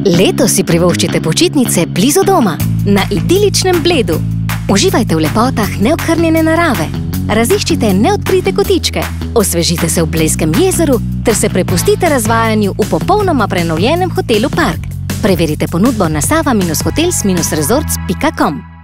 Letos si privoščite počitnice blizu doma, na idiličnem Bledu. Uživajte v lepotah neokrnjene narave, raziščite neodkrite kotičke, osvežite se v Blejskem jezeru ter se prepustite razvajanju v popolnoma prenovljenem hotelu Park. Preverite ponudbo na sava-hotels-resorts.com.